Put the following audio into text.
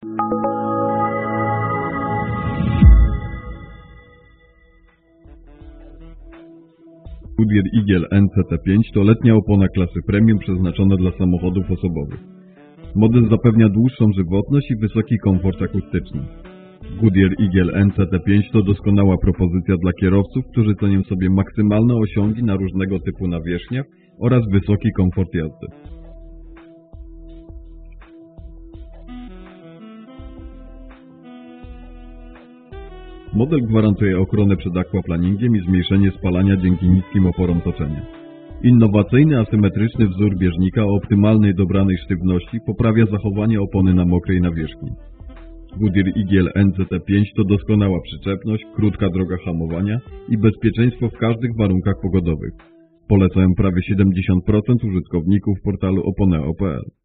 Goodyear Eagle NCT5 to letnia opona klasy premium przeznaczona dla samochodów osobowych. Model zapewnia dłuższą żywotność i wysoki komfort akustyczny. Goodyear Eagle NCT5 to doskonała propozycja dla kierowców, którzy cenią sobie maksymalne osiągi na różnego typu nawierzchniach oraz wysoki komfort jazdy. Model gwarantuje ochronę przed aquaplaningiem i zmniejszenie spalania dzięki niskim oporom toczenia. Innowacyjny, asymetryczny wzór bieżnika o optymalnej dobranej sztywności poprawia zachowanie opony na mokrej nawierzchni. Goodyear Eagle NCT5 to doskonała przyczepność, krótka droga hamowania i bezpieczeństwo w każdych warunkach pogodowych. Polecają prawie 70% użytkowników portalu oponeo.pl.